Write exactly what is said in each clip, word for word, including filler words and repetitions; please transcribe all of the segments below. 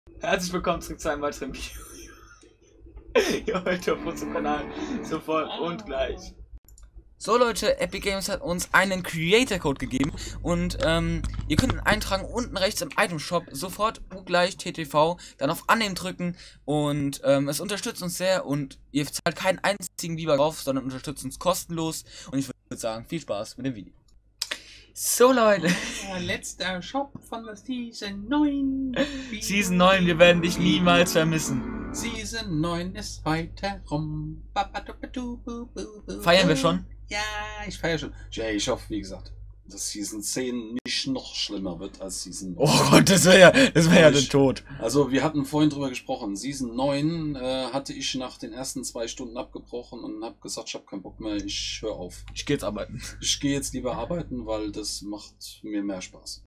Herzlich willkommen zurück zu einem weiteren Video. Ihr heute auf unserem Kanal sofort und gleich. So Leute, Epic Games hat uns einen Creator Code gegeben und ähm, ihr könnt ihn eintragen unten rechts im Item Shop, sofort U gleich T T V, dann auf Annehmen drücken und ähm, es unterstützt uns sehr und ihr zahlt keinen einzigen Biber drauf, sondern unterstützt uns kostenlos und ich würde sagen, viel Spaß mit dem Video. So Leute, der letzte Shop von der Season neun. Season neun, wir werden dich niemals vermissen. Season neun ist heute rum. Feiern wir schon? Ja, ich feiere schon. Jay, ich hoffe, wie gesagt, dass Season zehn nicht noch schlimmer wird als Season neun. Oh Gott, das wäre ja, das wäre ja der Tod. Also wir hatten vorhin drüber gesprochen. Season neun äh, hatte ich nach den ersten zwei Stunden abgebrochen und habe gesagt, ich habe keinen Bock mehr, ich höre auf. Ich gehe jetzt arbeiten. Ich gehe jetzt lieber arbeiten, weil das macht mir mehr Spaß.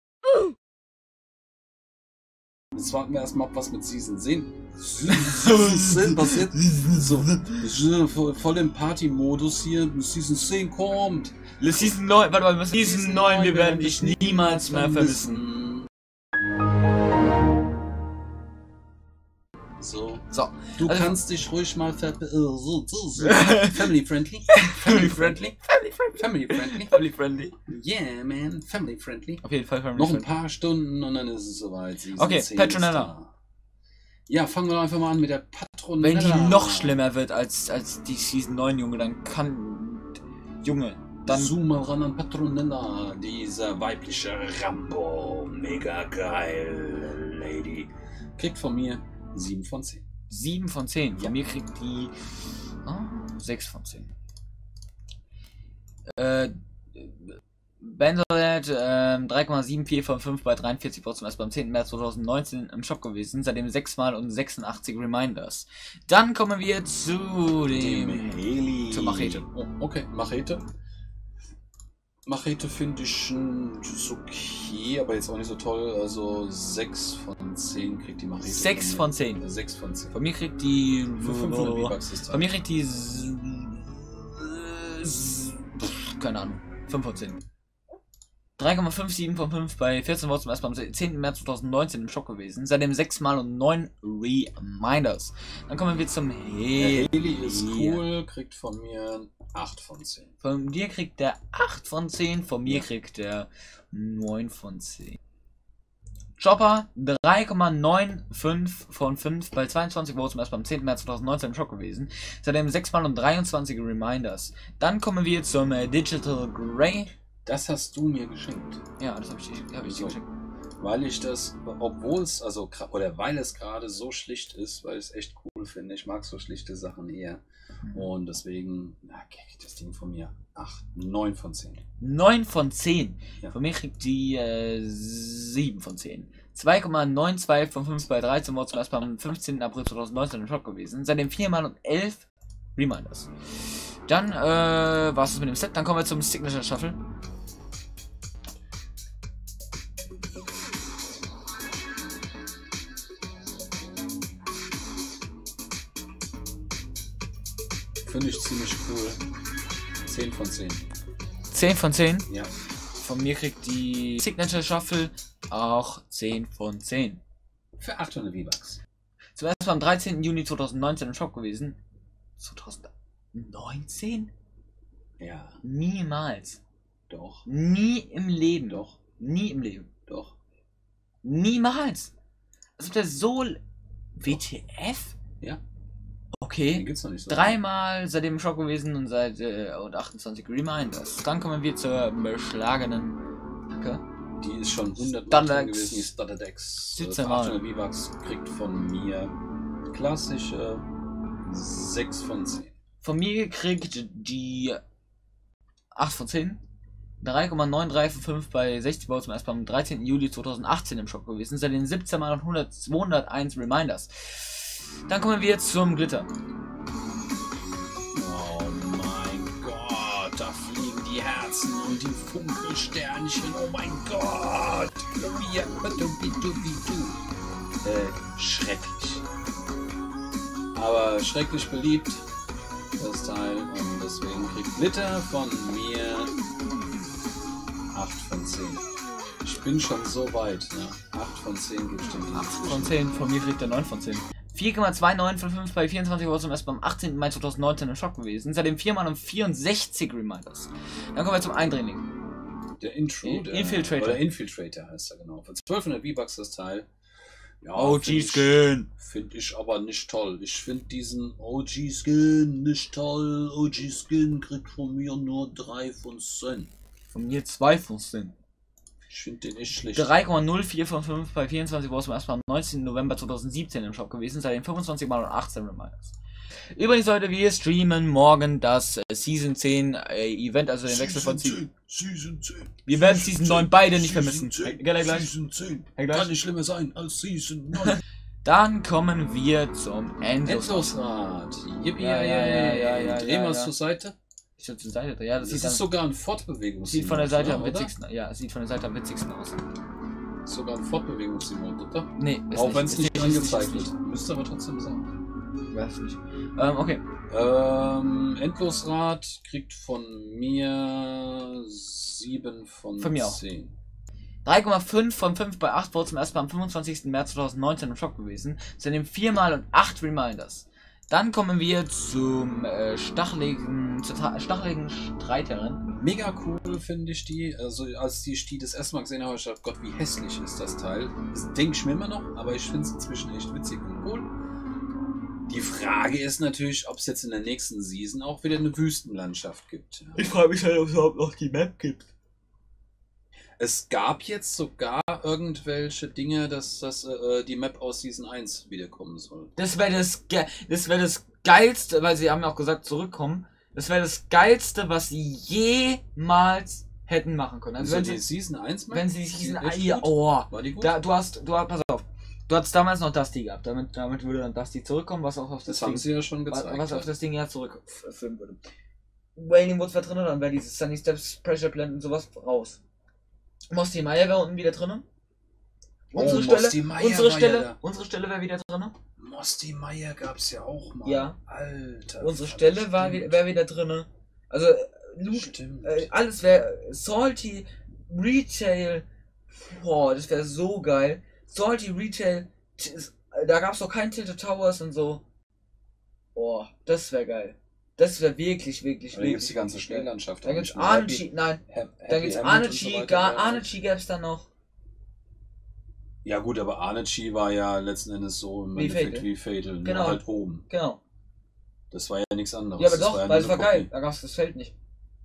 Jetzt warten wir erstmal ab, was mit Season zehn passiert. So, voll im Party-Modus hier. Season zehn kommt. Season neun, warte mal, Season neun, wir werden dich niemals mehr vermissen. So. So. Du also, kannst dich ruhig mal ver... So, so, so. Family friendly. Family friendly. Family friendly. Family friendly. Family friendly. Yeah, man. Family friendly. Auf jeden Fall family Noch friendly. ein paar Stunden und dann ist es soweit. Season okay, Petronella. Ja, fangen wir einfach mal an mit der Patronella. Wenn die noch schlimmer wird als, als die Season neun, Junge, dann kann... Junge, dann... Zoom mal ran an Patronella. Diese weibliche Rambo. Mega geil Lady. Kriegt von mir sieben von zehn. sieben von zehn. Von ja. mir kriegt die oh, sechs von zehn. Äh, Benzolet, äh, drei Komma vierundsiebzig von fünf bei dreiundvierzig Prozent erst beim zehnten März zweitausendneunzehn im Shop gewesen, seitdem sechs Mal und sechsundachtzig Reminders. Dann kommen wir zu dem, dem Heli. Zur Machete. Oh, okay, Machete. Machete finde ich ist okay, aber jetzt auch nicht so toll. Also sechs von zehn kriegt die Machete. sechs von zehn. sechs von zehn. Von mir kriegt die... Für fünfhundert V-Bucks ist das. Von mir kriegt die... Keine Ahnung. fünf von zehn. drei Komma fünfundfünfzig von fünf bei vierzehn Wochen erst beim zehnten März zweitausendneunzehn im Shop gewesen. Seitdem sechs Mal und neun Reminders. Dann kommen wir zum Heli. Der Heli ist cool, kriegt von mir acht von zehn. Von dir kriegt der acht von zehn, von mir ja. kriegt der neun von zehn. Chopper drei Komma fünfundneunzig von fünf bei zweiundzwanzig Wochen erst beim zehnten März zweitausendneunzehn im Shop gewesen. Seitdem sechs Mal und dreiundzwanzig Reminders. Dann kommen wir zum äh, Digital Grey. Das hast du mir geschenkt. Ja, das habe ich, hab ich so, dir geschenkt. Weil ich das, obwohl es, also, oder weil es gerade so schlicht ist, weil ich es echt cool finde. Ich mag so schlichte Sachen eher. Mhm. Und deswegen, na, kriegt das Ding von mir acht, neun von zehn. neun von zehn. Ja. Von mir kriegt die äh, sieben von zehn. zwei Komma zweiundneunzig von fünf bei dreizehn Wochen erst beim fünfzehnten April zweitausendneunzehn im Shop gewesen. Seitdem vier Mal und elf Reminders. Dann äh, war es mit dem Set. Dann kommen wir zum Signature Shuffle. Finde ich ziemlich cool. zehn von zehn. zehn von zehn? Ja. Von mir kriegt die Signature Shuffle auch zehn von zehn. Für achthundert V-Bucks. Zuerst am dreizehnten Juni zweitausendneunzehn im Shop gewesen. zweitausendneunzehn? Ja. Niemals. Doch. Nie im Leben. Doch. Nie im Leben. Doch. Niemals. Also der so... W T F? Ja. Okay. Den gibt's noch nicht so. Dreimal seitdem im Shop gewesen und seit äh, und achtundzwanzig Reminders. Dann kommen wir zur beschlagenen Hacke. Die ist schon hundert Stundex. gewesen, die Stundex. siebzehn Mal. achthundert V-Bucks kriegt von mir klassische sechs von zehn. Von mir gekriegt die acht von zehn. drei Komma dreiundneunzig von fünf bei sechzig Wochen erst beim dreizehnten Juli zweitausendachtzehn im Shop gewesen. Seitdem siebzehn Mal und hundert, zweihunderteins Reminders. Dann kommen wir zum Glitter. Oh mein Gott, da fliegen die Herzen und die Funkelsternchen. Oh mein Gott. Äh, schrecklich. Aber schrecklich beliebt, das Teil. Und deswegen kriegt Glitter von mir acht von zehn. Ich bin schon so weit. Ne? acht von zehn gebe ich dem. acht von zehn, von mir kriegt er neun von zehn. vier Komma neunundzwanzig von fünf bei vierundzwanzig Uhr zum erst beim achtzehnten Mai zweitausendneunzehn im Shop gewesen. Seitdem viermal um vierundsechzig Reminders. Dann kommen wir zum Eindringling. Der Intro, der Infiltrator. Oder Infiltrator heißt er genau. Für zwölfhundert V-Bucks das Teil. Ja, O G-Skin. Finde ich aber nicht toll. Ich finde diesen O G-Skin nicht toll. O G-Skin kriegt von mir nur drei von zehn. Von mir zwei von zehn. Ich finde den nicht schlecht. drei Komma null vier von fünf bei vierundzwanzig Uhr zum ersten Mal am neunzehnten November zweitausendsiebzehn im Shop gewesen. Seitdem fünfundzwanzig Mal und achtzehn Reminders. Übrigens, Leute, wir streamen morgen das äh, Season zehn äh, Event, also den Wechsel von Season Season zehn. Wir werden Season neun beide nicht Season vermissen. zehn. Hey, gleich. Season zehn. Hey, gleich. Kann nicht schlimmer sein als Season neun. Dann kommen wir zum Endlosrad. Yippie, Ja, ja, ja, ja, ja, Drehen ja, wir es ja. zur Seite. Ich zur Seite. Ja, das, Das sieht dann ist sogar ein Fortbewegungs. sieht von der Seite am oder? witzigsten. Ja, es sieht von der Seite am witzigsten aus. Sogar ein Fortbewegungssimon, oder? Nee, ist Auch nicht. wenn es Ist nicht ist angezeigt ist wird. Müsste aber trotzdem sein. Weiß nicht. Ähm, okay. Ähm, Endlosrad kriegt von mir sieben von, Von mir auch. zehn. drei Komma fünf von fünf bei acht wurde zum ersten Mal am fünfundzwanzigsten März zweitausendneunzehn im Shop gewesen. Seitdem viermal und acht Reminders. Dann kommen wir zum äh, stacheligen, zur ta- stacheligen Streiterin. Mega cool finde ich die. Also als ich die das erste Mal gesehen habe, habe ich gedacht, Gott, wie hässlich ist das Teil. Das denke ich mir immer noch, aber ich finde es inzwischen echt witzig und cool. Die Frage ist natürlich, ob es jetzt in der nächsten Season auch wieder eine Wüstenlandschaft gibt. Ich frage mich halt, ob es überhaupt noch die Map gibt. Es gab jetzt sogar irgendwelche Dinge, dass, dass äh, die Map aus Season eins wiederkommen soll. Das wäre das, ge das, wär das Geilste, weil sie haben ja auch gesagt, zurückkommen. Das wäre das Geilste, was sie jemals hätten machen können. Also, Also wenn die sie, Season eins Map? wenn sie Die Season echt ja, gut? oh, War die gut? da, du hast, du hast, pass auf, du hattest damals noch Dusty gehabt. Damit, damit würde dann Dusty zurückkommen, was auch auf das, das haben Ding, sie ja schon was, gezeigt. was auf ja. das Ding ja zurückfilmen würde. Wailing Woods war drin, dann wäre dieses Sunny Steps, Pressure Plant und sowas raus. Mosti Meier wäre unten wieder drin. Unsere Oh, Stelle, Mosti Meier unsere war Stelle, ja da. unsere Stelle wäre wieder drin. Mosti Meier gab es ja auch mal. Ja. Alter. Unsere Vater, Stelle war stimmt. wäre wieder drin. Also äh, Loot, Stimmt. äh, alles wäre Salty Retail. Boah, das wäre so geil. Salty Retail. t- äh, Da gab es noch kein Tilted Towers und so. Boah, das wäre geil. Das wäre wirklich, wirklich, Da gibt es wirklich. die ganze wirklich geil. Schnelllandschaft. Dann gibt's Happy- Arnchi, nein, Happy dann gibt's Hammond und Arnchi, so weiter, gar ja. Arnchi gäb's dann noch. Ja gut, aber Arnchi war ja letzten Endes so im Wie Endeffekt Fatal. wie Fatal, nur Genau. halt oben. Genau. Das war ja nichts anderes. Ja, aber das doch, ja weil es nur war eine geil. Kopie. Da gab's das Feld nicht.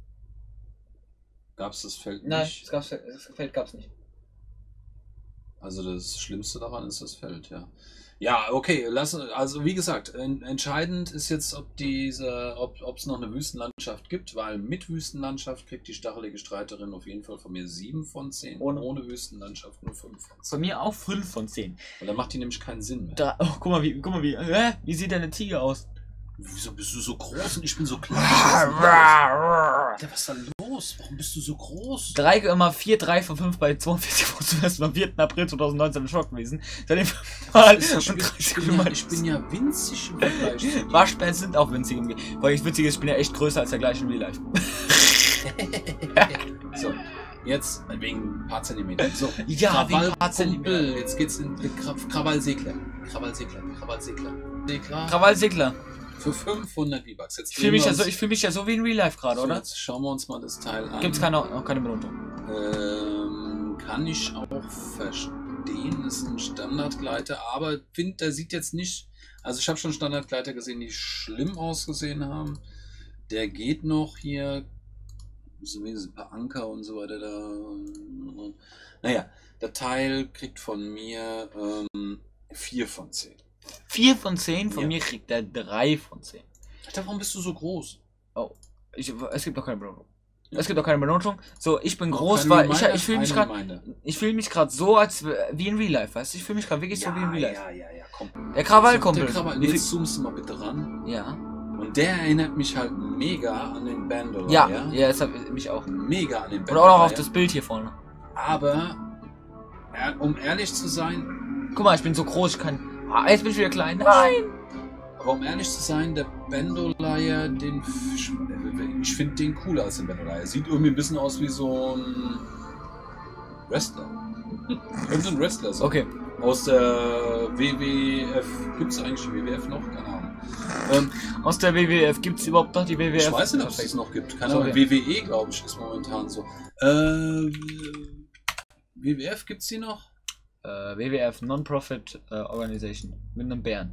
Gab's das Feld Nein, nicht? das, gab's, das Feld gab's nicht. Also das Schlimmste daran ist das Feld, ja. Ja, okay, lass, also wie gesagt, en, entscheidend ist jetzt, ob diese, ob es noch eine Wüstenlandschaft gibt, weil mit Wüstenlandschaft kriegt die stachelige Streiterin auf jeden Fall von mir sieben von zehn. Ohne. Ohne Wüstenlandschaft nur fünf von Von zehn. mir auch fünf von zehn. Und dann macht die nämlich keinen Sinn mehr. Da, oh, guck mal, wie, guck mal, wie, hä? Wie sieht deine Tiger aus? Wieso bist du so groß und ich bin so klein? Alter, was ist da los? Warum bist du so groß? drei Komma vierunddreißig von fünf bei zweiundvierzig Uhr zum ersten Mal am vierten April zweitausendneunzehn im Schock gewesen. Seitdem mal Ich bin, ich, bin ja, ich bin ja winzig im Vergleich zu dir. Waschbären sind auch winzig im Ge- Weil ich witzig ist, ich bin ja echt größer als der gleiche in Real Life. So, jetzt wegen ein paar Zentimeter. So, Ja, wegen ein paar Zentimeter. Krawallkumpel. Jetzt geht's in Kra Krawallsegler. Krawallsegler. Krawallsegler. Segler. Krawallsegler. Für fünfhundert V-Bucks. Jetzt Ich fühle mich, ja drehen wir so, ich fühl mich ja so wie in Real Life gerade, uns- so, oder? Jetzt schauen wir uns mal das Teil an. Gibt's keine, auch keine Belohnung. Ähm, kann ich auch verstehen. Ist ein Standardgleiter, aber finde, der sieht jetzt nicht. Also ich habe schon Standardgleiter gesehen, die schlimm ausgesehen haben. Der geht noch hier. So wie ein paar Anker und so weiter da. Naja, der Teil kriegt von mir ähm, vier von zehn. vier von zehn, von Ja. mir kriegt er drei von zehn. Alter, warum bist du so groß? Oh, ich, es gibt doch keine Belohnung. Ja. Es gibt doch keine Belohnung. So, ich bin Auch groß, keine weil ich, Reminder? ich fühle mich Eine gerade, Reminder. ich fühle mich gerade so als wie in Real Life, weißt du? Ich fühle mich gerade wirklich so wie in Real Life. ja, ja, ja, komm. Der Krawallkumpel. Der Krawall, Wie viel- jetzt zoomst du mal bitte ran. Ja. Und der erinnert mich halt mega an den Bandolier. Ja, ja, es hat mich auch. Mega an den Und Bandolier. auch noch auf das Bild hier vorne. Aber, er- um ehrlich zu sein, Guck mal, ich bin so groß, ich kann. Ah, jetzt bin ich wieder klein. Nein! aber um ehrlich zu sein, der Bandolier, den, Fisch- ich finde den cooler als den Bandolier. Sieht irgendwie ein bisschen aus wie so ein, Wrestler. Irgendein Wrestler. So. Okay. Aus der W W F. Gibt es eigentlich die W W F noch? Keine Ahnung. Ähm, Aus der W W F gibt es überhaupt noch die W W F? Ich weiß nicht, ob es das noch gibt. Keine Sorry. Ahnung. W W E, glaube ich, ist momentan so. Äh, W W F gibt es die noch? Äh, W W F, Non-Profit äh, Organization. Mit einem Bären.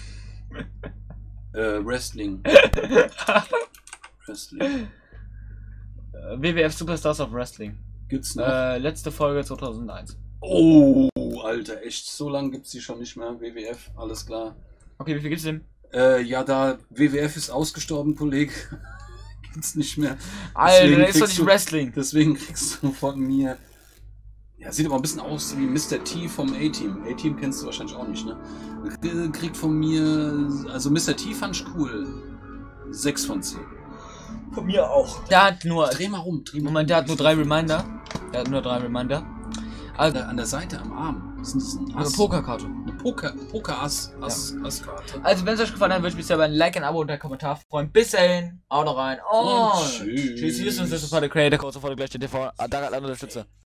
äh, Wrestling. Wrestling. Äh, W W F Superstars of Wrestling. Gibt's noch? Äh, letzte Folge zweitausendeins. Oh, Alter, echt, so lange gibt's die schon nicht mehr, W W F, alles klar. Okay, wie viel gibt's denn? Äh, ja, da W W F ist ausgestorben, Kollege. Gibt's nicht mehr. Alter, Deswegen das ist doch kriegst nicht du- Wrestling. Deswegen kriegst du von mir. Ja, sieht aber ein bisschen aus wie Mister T vom A-Team. A-Team kennst du wahrscheinlich auch nicht, ne? K- Kriegt von mir. Also Mister T fand ich cool. sechs von zehn. Von mir auch. Der hat nur. Dreh mal rum, dreh mal Moment, rum. der hat nur drei Reminder. Der hat nur drei Reminder. Also, An der Seite am Arm. Das ist ein eine Ass. Pokerkarte. Eine Poker, Poker-Ass. Ass, Ass-Karte. Also, wenn es euch gefallen hat, würde ich mich selber ein Like, ein Abo und einen Kommentar freuen. Bis dahin, haut rein. Und, Und tschüss. tschüss. Hier ist uns das war der Creator Code, sofort gleich der T V. Danke an alle Unterstützer.